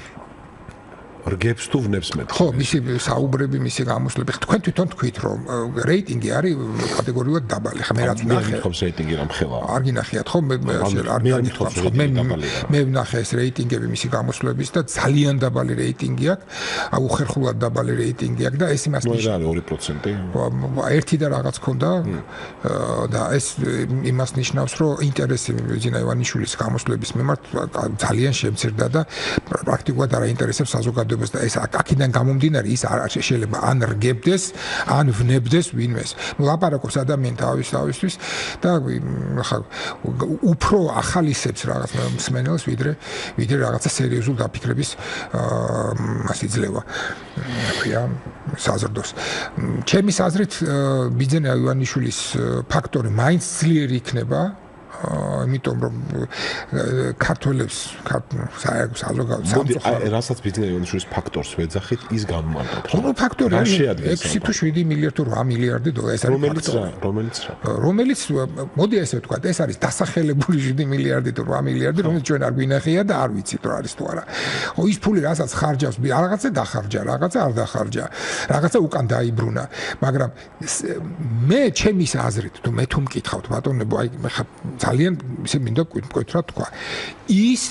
რგებს თუ ვნებს მე. ხო, მისი საუბრები, მისი გამოსვლები, თქვენ თვითონ თქვით, რომ რეიტინგი არის კატეგორიულად დაბალი. ხა მე რაც ვნახე. მე რეიტინგი რამ ხელა. არ გინახიათ ხო? მე არ გინახავს ხო? მე მე ვნახე ეს რეიტინგები მისი გამოსვლების და ძალიან დაბალი რეიტინგი აქვს. უხერხულად დაბალი რეიტინგი აქვს და ეს იმას ნიშნავს. ნუ ორი პროცენტი. ერთი და რაღაც ქონდა და ეს იმას ნიშნავს, რომ ინტერესი ძინა ივანიშვილის გამოსვლების მიმართ ძალიან შემცირდა და პრაქტიკულად არ აინტერესებს საზოგადოებას. და ეს აქედან გამომდინარე ის არ შეიძლება ან რგებდეს, ან ვნებდეს ვინმეს. ნუ ლაპარაკობს ადამიანი თავის თავისთვის და ხა უფრო ახალისებს რაღაც მსმენელს ვიდრე ვიდრე რაღაცა სერიოზულ დაფიქრების მასი ძლევა. ხია საზრდოს. ჩემის აზრით ბიძენა ივანიშვილის ფაქტორი მაინც ძლიერი იქნება. იმიტომ რომ ქართველებს საერთოდ საზოგადოება სამწუხაროდ რასაც ბიძენა ივანიშვილის ფაქტორს ვეძახით ის გამომართავთ. ხო, ფაქტორი ექვსი თუ შვიდი მილიარდი თუ რვა მილიარდი დოლარი ეს არის ფაქტორი. რომელიც რა? რომელიც მოდი ესე ვთქვათ, ეს არის დასახელებული შვიდი მილიარდი თუ რვა მილიარდი, რომელიც ჩვენ არ გვინახია და არ ვიცით რა არის თუ არა. ხო, ის ფული რასაც ხარჯავს, რაღაცა დახარჯა, რაღაცა არ დახარჯა, რაღაცა უკან დაიბრუნა, მაგრამ მე ჩემის აზრით თუ მე თუ მკითხავთ ბატონებო, აი ხა ძალიან ისე მინდა მკვეთრად თქვა. ის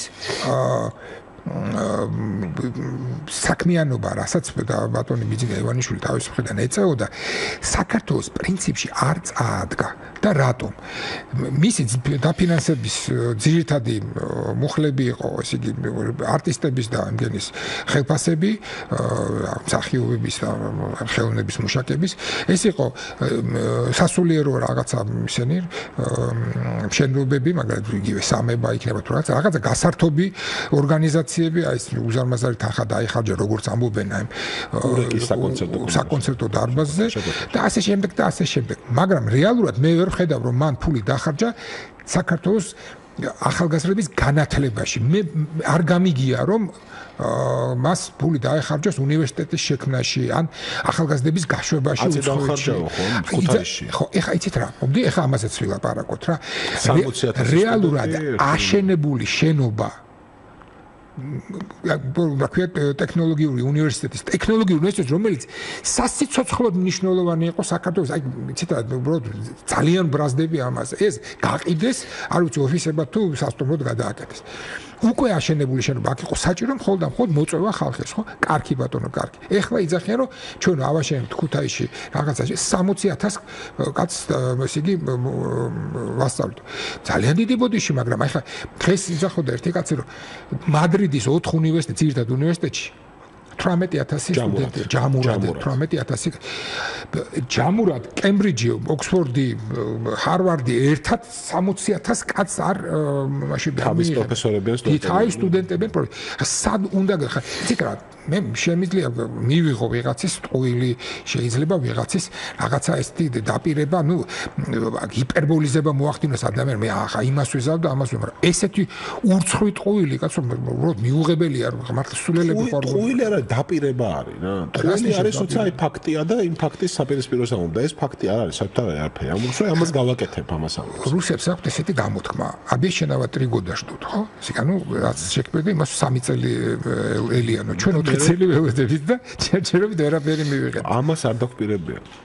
საქმიანობა, რასაც ბატონი ბიძინა ივანიშვილი თავის მხრიდან ეწეოდა, საქართველოს პრინციპში არ წაადგა. და რატომ? მისი დაფინანსების ძირითადი მუხლები იყო, ესე იგი, არტისტების და იმგენის ხელფასები, მსახიობების და ხელოვნების მუშაკების. ეს იყო სასულიერო რაღაცა ისენი მშენებლობები, მაგალითად, იგივე სამება იქნება თუ რაღაცა, რაღაცა გასართობი ორგანიზაციები, აი ეს უზარმაზარი თანხა დაიხარჯა, როგორც ამბობენ აი საკონცერტო დარბაზზე და ასე შემდეგ და ასე შემდეგ. მაგრამ რეალურად მე ვერ ხედავ რომ მან ფული დახარჯა საქართველოს ახალგაზრდების განათლებაში. მე არ გამიგია რომ მას ფული დაეხარჯოს უნივერსიტეტის შექმნაში ან ახალგაზრდების გაშვებაში უცხოეთში. ხო, ეხა იცით რა, მომდი ეხა ამაზეც ვილაპარაკოთ რა. რეალურად აშენებული შენობა რა ტექნოლოგიური უნივერსიტეტის ტექნოლოგიური უნივერსიტეტი, რომელიც სასიცოცხლოდ მნიშვნელოვანი იყო საქართველოს, აი იცით რა, უბრალოდ ძალიან ბრაზდები ამაზე. ეს გაყიდეს, არ ვიცი ოფისებად თუ სასტუმროდ გადააკეთეს. უკვე აშენებული შენობა აქ იყო საჭირო მხოლოდ და მხოლოდ მოწვევა ხალხის, ხო? კარგი ბატონო, კარგი. ეხლა იძახიან რომ ჩვენ ავაშენებთ ქუთაისში რაღაცაში სამოცი ათას კაცს ესე იგი ვასწავლეთ. ძალიან დიდი ბოდიში, მაგრამ ეხლა დღეს იძახოდა ერთი კაცი რომ მადრიდის ოთხ უნივერსიტეტ, ძირითად უნივერსიტეტში თვრამეტი ათასი სტუდენტი, ჯამურად თვრამეტი ათასი. ჯამურად, კემბრიჯი, ოქსფორდი, ჰარვარდი ერთად სამოცი ათას კაცს არ მაშინ თავის პროფესორებიან სტუდენტები. თავის სტუდენტებიან პროფესორები. სად უნდა ხა, იცით რა, მე შემიძლია მივიღო ვიღაცის ტყუილი, შეიძლება ვიღაცის რაღაცა ესეთი დაპირება, ნუ ჰიპერბოლიზება მოახდინოს ადამიან, მე ახლა იმას ვიზავ და ამას ვიმარ. ესეთი ურცხვი ტყუილი, კაცო, უბრალოდ მიუღებელია, მართლა სულელები ხარ. ტყუილი არა, დაპირება არის რა. ტყუილი არის თუცა აი ფაქტია და იმ ფაქტის საპირისპიროს ამბობდა. ეს ფაქტი არ არის, საერთოდ არ არაფერი. ამბობს, ამას გავაკეთებ ამას ამბობს. რუსებს აქვთ ესეთი გამოთქმა. აბიეშენავა ტრიგოდა შტუთ, ხო? ესე ანუ რაც შექმნიდა იმას სამი წელი ელიანო. ჩვენ ოთხი წელი ვევედებით და ჯერჯერობით ვერაფერი მივიღეთ. ამას არ დაგპირებია.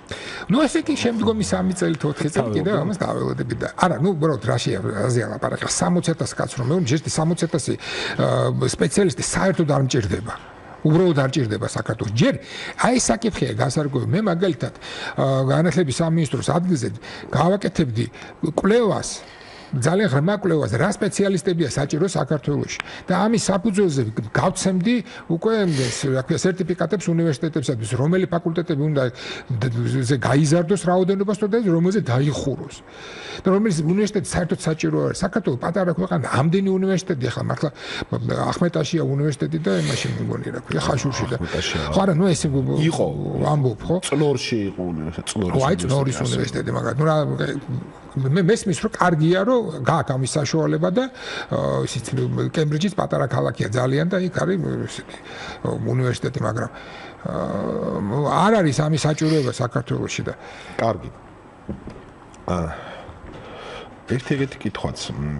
ნუ ესე კი შემდგომი სამი წელი თუ ოთხი წელი კიდევ ამას გაველოდებით და არა, ნუ უბრალოდ რაში აზია ლაპარაკი სამოცი ათასი კაცს რომ მეუბნე ჯერ სამოცი ათასი სპეციალისტი საერთოდ არ მჭირდება. უბრალოდ არ ჭირდება საქართველოს. ჯერ აი საკითხია გასარკვევი. მე მაგალითად განათლების სამინისტროს ადგილზე გავაკეთებდი კვლევას ძალიან ღრმა კვლევას რა სპეციალისტებია საჭირო საქართველოში და ამის საფუძველზე გავცემდი უკვე რა ქვია სერტიფიკატებს უნივერსიტეტებსათვის რომელი ფაკულტეტები უნდა ზე გაიზარდოს რაოდენობას და რომელზე დაიხუროს და რომელიც უნივერსიტეტი საერთოდ საჭირო არის საქართველოს პატარა ქვეყანა ამდენი უნივერსიტეტი ახლა მართლა ახმეტაშია უნივერსიტეტი და იმაში მიგონი რა ქვია ხაშურში და ხო არა ნუ ესე იყო ამბობ ხო წლორში იყო უნივერსიტეტი წლორის აი წლორის უნივერსიტეტი მაგათ ნუ რა მე მესმის რომ კარგია რომ გააქვს ამის საშუალება და ისიც კემბრიჯის პატარა ქალაქია ძალიან და იქ არის ესეთი უნივერსიტეტი მაგრამ არ არის ამის საჭიროება საქართველოში და კარგი აა ერთი ეგეთი კითხვაც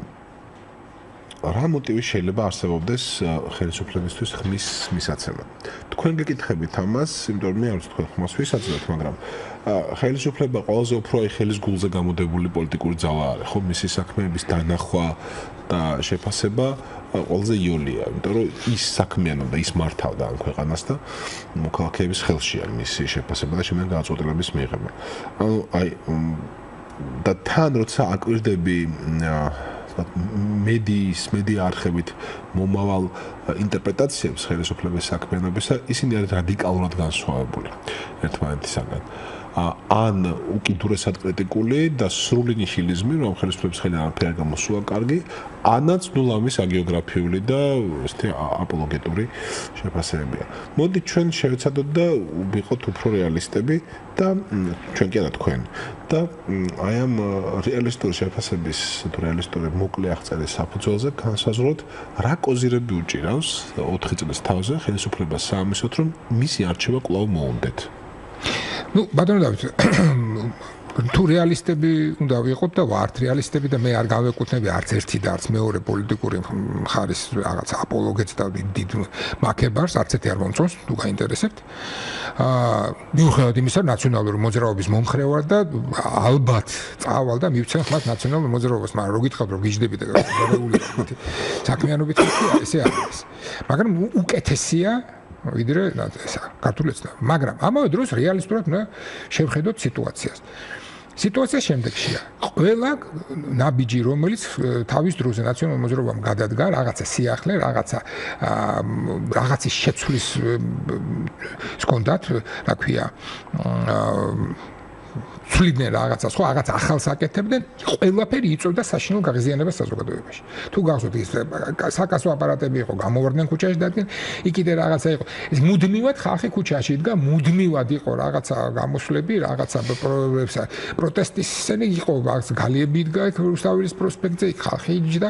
რა მოტივი შეიძლება არსებობდეს ხელისუფლებისთვის ხმის მისაცემად თქვენ გეკითხებით ამას იმიტომ რომ მე არ ვიცი თქვენ ხმას ვისაძლებთ მაგრამ ხელისუფლება ყველაზე უფრო აი ხელის გულზე გამოდებული პოლიტიკური ძალა არის ხო მისი საქმეების დანახვა და შეფასება ყველაზე იოლია იმიტომ რომ ის საქმიანობდა ის მართავდა ამ ქვეყანას და მოქალაქეების ხელშია მისი შეფასება და შემდეგ გადაწყვეტილების მიღება ანუ აი და თან როცა აკვირდები მედიის მედია არხებით მომავალ ინტერპრეტაციებს ხელისუფლების საქმიანობისა ისინი არის რადიკალურად განსხვავებული ერთმანეთისაგან ან უკიდურესად კრიტიკული და სრული ნიჰილიზმი რომ ხელისუფლების ხელიდან არაფერი არ გამოსულა კარგი ანაც ნულამის აგეოგრაფიული და ესეთი აპოლოგეტური შეფასებებია მოდი ჩვენ შევეცადოთ და ვიყოთ უფრო რეალისტები და ჩვენ კი არა თქვენ და აი ამ რეალისტური შეფასების თუ რეალისტური მოკლე აღწერის საფუძველზე განსაზღვროთ რა კოზირები უჭირავს ოთხი წლის თავზე ხელისუფლებას საამისოდ რომ მისი არჩევა კვლავ მოუნდეთ ну ბატონო დავით თუ რეალისტები უნდა ვიყოთ და ვართ რეალისტები და მე არ გავეკუთვნები არც ერთი და არც მეორე პოლიტიკური მხარის რაღაც აპოლოგეტს და დიდ მაკებარს არც ერთი არ მომწონს თუ გაინტერესებთ აა მიუხედავად იმისა რომ ნაციონალური მოძრაობის მომხრე ვარ და ალბათ წავალ და მივცენ ხმას ნაციონალურ მოძრაობას მაგრამ რო გითხრათ რომ გიждდები და გადაგული საქმიანობით ესე არის მაგრამ უკეთესია ვიდრე ესა ქართულიც და მაგრამ ამავე დროს რეალისტურად უნდა შევხედოთ სიტუაციას სიტუაცია შემდეგშია ყველა ნაბიჯი რომელიც თავის დროზე ნაციონალურ მოძრაობამ გადადგა რაღაცა სიახლე რაღაცა რაღაცის შეცვლის სკონდათ რა ქვია ცვლიდნენ რაღაცას ხო რაღაც ახალს აკეთებდნენ ყველაფერი იწვევდა საშინელ გაღიზიანებას საზოგადოებაში თუ გახსოვთ ის საკასო აპარატები იყო გამოვარდნენ ქუჩაში დადგენ იქ კიდე რაღაცა იყო ეს მუდმივად ხალხი ქუჩაში იდგა მუდმივად იყო რაღაცა გამოსვლები რაღაცა პროტესტის სცენა იყო რაღაც გალიები იდგა რუსთაველის პროსპექტზე იქ ხალხი იჯდა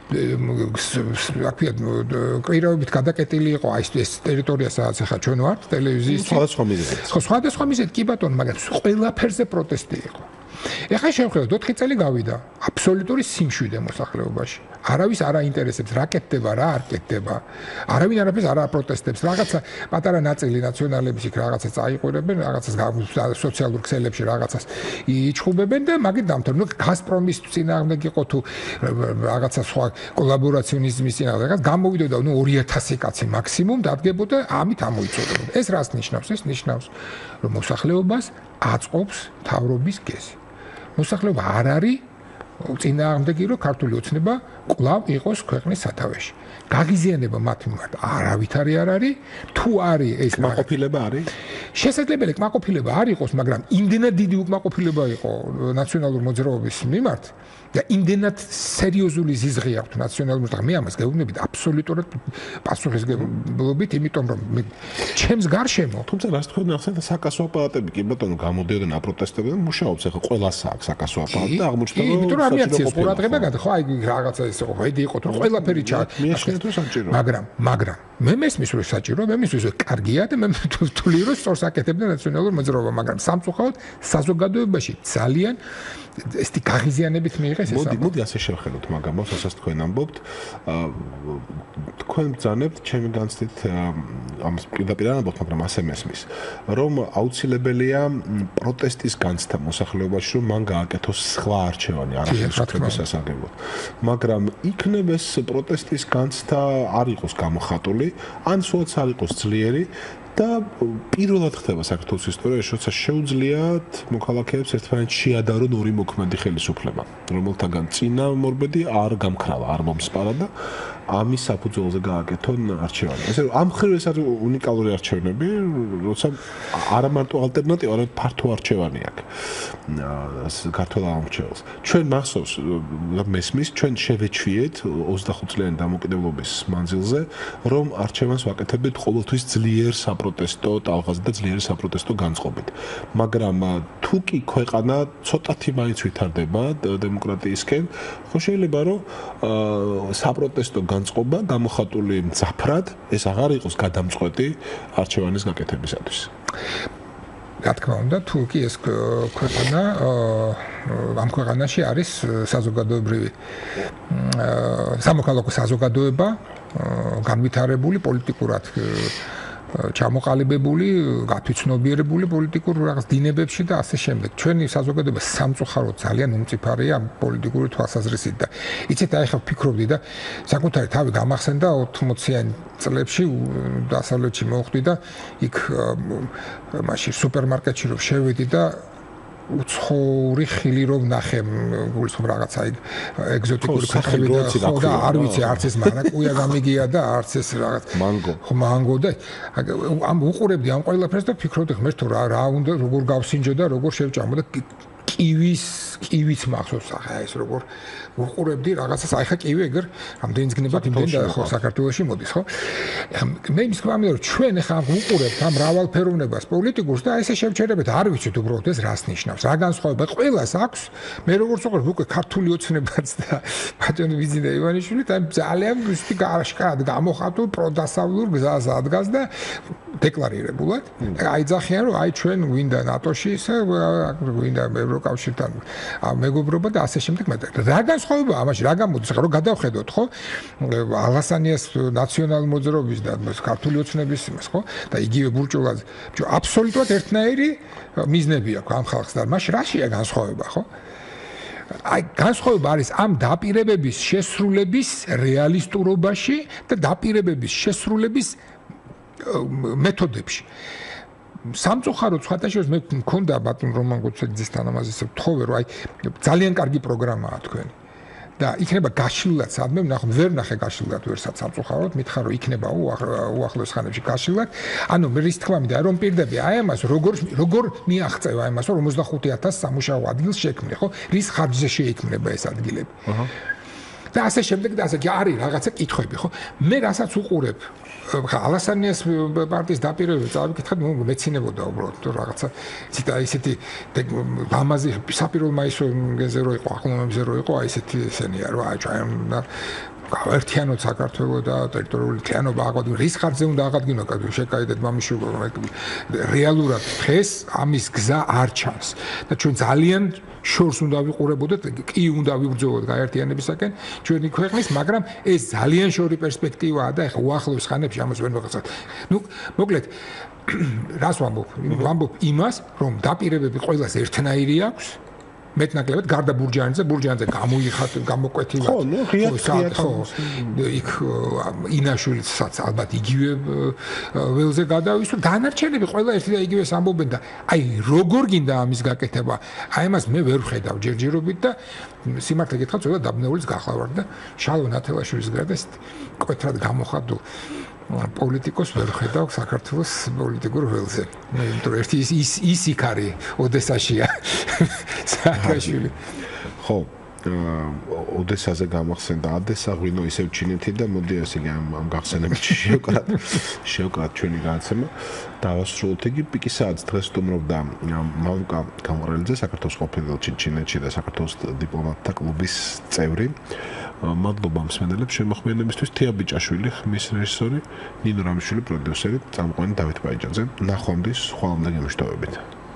რა ქვია კვირაობით გადაკეტილი იყო აი ეს ტერიტორია სადაც ახლა ჩვენ ვართ ტელევიზიის სხვადასხვა მიზეზით ხო სხვადასხვა მიზეზით კი ბატონო მაგრამ ყველაფერზე პროტესტი იყო. ეხლა შევხედოთ ოთხი წელი გავიდა აბსოლუტური სიმშვიდე მოსახლეობაში. არავის არ აინტერესებს რა კეთდება, რა არ კეთდება. არავინ არაფერს არ აპროტესტებს. რაღაცა პატარა ნაწილი ნაციონალების იქ რაღაცას წაიყურებენ, რაღაცას სოციალურ ქსელებში რაღაცას იჩხუბებენ და მაგით დამთავრდა. ნუ გაზპრომის წინააღმდეგ იყო თუ რაღაცა სხვა კოლაბორაციონიზმის წინააღმდეგ. რაღაც გამოვიდოდა ნუ ორი ათასი კაცი მაქსიმუმ დადგებოდა, ამით ამოიწოდებოდა. ეს რას ნიშნავს? ეს ნიშნავს რომ მოსახლეობას აწყობს თავრობის გეზი. მოსახლეობა არ არის წინააღმდეგი რომ ქართული ოცნება კვლავ იყოს ქვეყნის სათავეში. გაღიზიანება მათ მიმართ არავითარი არ არის, თუ არის ეს კმაყოფილება არის? შესაძლებელი კმაყოფილება არ იყოს, მაგრამ იმდენად დიდი უკმაყოფილება იყო ნაციონალურ მოძრაობის მიმართ და იმდენად სერიოზული ზიზღი აქვს ნაციონალურ და მე ამას გეუბნებით აბსოლუტურად პასუხისმგებლობით, იმიტომ რომ მე ჩემს გარშემო, თუმცა რას თქვენ ახსენეთ საკასო აპარატები კი ბატონო გამოდიოდნენ აპროტესტებდნენ, მუშაობს ახლა ყველას აქვს საკასო აპარატი და აღმოჩნდა რომ იმიტომ რომ ამიაციეს ყურადღება გადა, ხო აი რაღაცა ის იყო, ვედი იყო თუ ყველაფერი ჩა მიაშენეთ თუ საჭირო. მაგრამ, მაგრამ მე მესმის რომ საჭირო, მე მესმის რომ კარგია და მე ვთვლი რომ სწორს აკეთებდა ნაციონალურ მოძრაობა, მაგრამ სამწუხაროდ საზოგადოებაში ძალიან ესეთი გაღიზიანებით მიიღეს ეს. მოდი, მოდი ასე შევხედოთ მაგამას, რასაც თქვენ ამბობთ. თქვენ ბრძანებთ ჩემი განცდით ამას პირდაპირ არ ამბობთ, მაგრამ ასე მესმის, რომ აუცილებელია პროტესტის განცდა მოსახლეობაში, რომ მან გააკეთოს სხვა არჩევანი არახელისუფლების სასარგებლოდ. მაგრამ იქნებ ეს პროტესტის განცდა არ იყოს გამოხატული, ან სულაც არ იყოს ძლიერი და პირველად ხდება საქართველოს ისტორიაში, როცა შეუძლიათ მოქალაქეებს ერთმანეთს შეადარონ ორი მოქმედი ხელისუფლება, რომელთაგან წინამორბედი არ გამქრალა, არ მომსპარა და ამის საფუძველზე გააკეთონ არჩევანი. ესე რომ ამ მხრივ ეს არის უნიკალური არჩევნები, როცა არა მარტო ალტერნატივა, არამედ ფართო არჩევანი აქვს ქართულ ამორჩეულს. ჩვენ მახსოვს მესმის, ჩვენ შევეჩვიეთ ოცდახუთწლიანი დამოუკიდებლობის მანძილზე, რომ არჩევანს ვაკეთებთ ყოველთვის ძლიერ საპროტესტო ტალღაზე და ძლიერი საპროტესტო განწყობით. მაგრამ თუ კი ქვეყანა ცოტათი მაინც ვითარდება დემოკრატიისკენ, ხო შეიძლება რომ საპროტესტო განწყობა გამოხატული მძაფრად ეს აღარ იყოს გადამწყვეტი არჩევანის გაკეთებისათვის. რა თქმა უნდა, თუ კი ეს ქვეყანა ამ ქვეყანაში არის საზოგადოებრივი სამოქალაქო საზოგადოება განვითარებული პოლიტიკურად ჩამოყალიბებული, გათვითცნობიერებული პოლიტიკურ რაღაც დინებებში და ასე შემდეგ. ჩვენი საზოგადოება სამწუხაროდ ძალიან უმწიფარია პოლიტიკური თვალსაზრისით და იცით აი ხა ვფიქრობდი და საკუთარი თავი გამახსენდა ოთხმოციან წლებში დასავლეთში მოვხვდი და იქ მაშინ სუპერმარკეტში რომ შევედი და უცხოური ხილი რომ ნახე გულისხმობ რაღაცა ეგზოტიკური ხილი და ხო და არ ვიცი არც ეს მარაკუია გამიგია და არც ეს რაღაც მანგო ხო მანგო და ამ უყურებდი ამ ყველაფერს და ფიქრობდი ღმერთო რა რა უნდა როგორ გავსინჯო და როგორ შევჭამო და კივის კივიც მახსოვს ახლა ეს როგორ უყურებდი რაღაცას აი ხა კივი ეგერ ამდენიც გნებათ იმდენ და ხო საქართველოში მოდის ხო მე იმის გვამი რომ ჩვენ ახლა უყურებთ ამ მრავალფეროვნებას პოლიტიკურს და ესე შევჩერებთ არ ვიცით უბრალოდ ეს რას ნიშნავს რა განსხვავება ყველას აქვს მე როგორც უყურებ უკვე ქართული ოცნებაც და ბატონი ვიზიდა ივანიშვილი და ძალიან ვისთი გარშკად გამოხატულ პროდასავლურ გზას ადგას და დეკლარირებულად აიძახიან რომ აი ჩვენ გვინდა ნატოში ისე გვინდა ევროკავშირთან მეგობრობა და ასე შემდეგ მე რა განსხვავება ამაში რა გამოდის ხო გადავხედოთ ხო ალასანიას ნაციონალური მოძრაობის და ქართული ოცნების იმას ხო და იგივე ბურჭულაძე აბსოლუტურად ერთნაირი მიზნები აქვს ამ ხალხს და მაშინ რაშია განსხვავება ხო აი განსხვავება არის ამ დაპირებების შესრულების რეალისტურობაში და დაპირებების შესრულების მეთოდებში სამწუხაროდ სხვათაშორის მე მქონდა ბატონ რომან გუცეძის თანამაზის თხოვე რომ აი ძალიან კარგი პროგრამაა თქვენი და იქნება გაშლილად სადმე ნახო ვერ ნახე გაშლილად ვერსაც სამწუხაროდ მითხარ რომ იქნება უახლოეს ხანებში გაშლილად ანუ მე რის თქმა მინდა რომ პირდები აი ამას როგორ როგორ მიაღწევა ამას რომ ოცდახუთი ათასი სამუშაო ადგილს შექმნე ხო რის ხარჯზე შეიქმნება ეს ადგილები აჰა და ასე შემდეგ და ასე არის რაღაცა კითხვები ხო მე რასაც უყურებ ხა ალასანიას პარტიის დაპირებები წავიკითხეთ ნუ მეცინებოდა უბრალოდ რაღაცა ციტა ისეთი ლამაზი საპირულ მაისურზე რო იყო ახლომებზე რო იყო აი ესეთი ესენია რომ აი ჩვენ გავერთიანოთ საქართველოს და ტერიტორიული თიანობა აღვადგინოთ რის ხარჯზე უნდა აღვადგინოთ შეკაიდეთ მამიშვილო რეალურად დღეს ამის გზა არ ჩანს და ჩვენ ძალიან შორს უნდა ვიყურებოდეთ კი უნდა ვიბრძოლოთ გაერთიანებისაკენ ჩვენი ქვეყნის მაგრამ ეს ძალიან შორი პერსპექტივაა და ეხლა უახლოეს ხანებში ამას ვერ ვიღაცავთ ნუ მოკლედ რას ვამბობ ვამბობ იმას რომ დაპირებები ყველას ერთნაირი აქვს მეტნაკლებად გარდა ბურჯაანზე ბურჯაანზე გამოიხატ გამოკვეთილად ხო ნუ ღიად ხო იქ ინაშვილიცაც ალბათ იგივე ველზე გადავისო დანარჩენები ყველა ერთი და იგივეს ამბობენ და აი როგორ გინდა ამის გაკეთება აი ამას მე ვერ ვხედავ ჯერჯერობით და სიმართლე გითხრათ ცოტა დაბნეულიც გახლავარ და შალო ნათელაშვილის გარდა კვეთრად გამოხატულ პოლიტიკოს ვერ ხედავ საქართველოს პოლიტიკურ ველზე. მე იმიტომ ერთი ის ის იქ არის ოდესაშია. სააკაშვილი. ხო, ოდესაზე გამახსენდა ადესა ღვინო ისევ ჩინეთი და მოდი ასე ამ გახსენებაში შევკრათ შევკრათ ჩვენი განაცემა. დავასრულოთ იგი პიკისააც დღეს სტუმრობდა მალუკა გამორელიძე საქართველოს ყოფილ ჩინეთში და საქართველოს დიპლომატთა კლუბის წევრი. მადლობა მსმენელებს შემოხმიანებისთვის. თია ბიჭაშვილი, ხმის რეჟისორი, ნინო რამიშვილი პროდიუსერი, წამყვანი დავით ბაიჯაძე. ნახვამდის ხვალამდე გემშვიდობებით.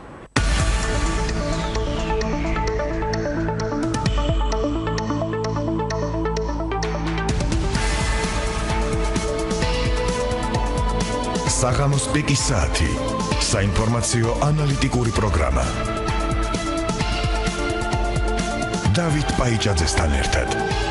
საღამოს პიკის საათი. საინფორმაციო ანალიტიკური პროგრამა. დავით ბაიჯაძესთან ერთად.